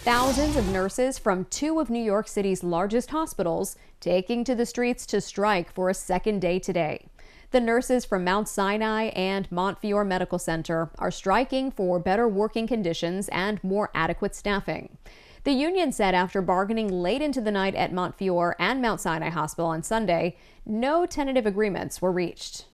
Thousands of nurses from two of New York City's largest hospitals taking to the streets to strike for a second day today. The nurses from Mount Sinai and Montefiore Medical Center are striking for better working conditions and more adequate staffing. The union said after bargaining late into the night at Montefiore and Mount Sinai Hospital on Sunday, no tentative agreements were reached.